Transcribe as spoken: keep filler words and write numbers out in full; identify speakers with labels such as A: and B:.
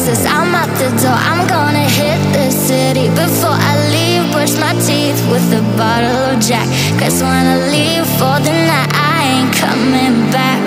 A: places. I'm out the door, I'm gonna hit the city. Before I leave, brush my teeth with a bottle of Jack. Cause when I leave for the night, I ain't coming back.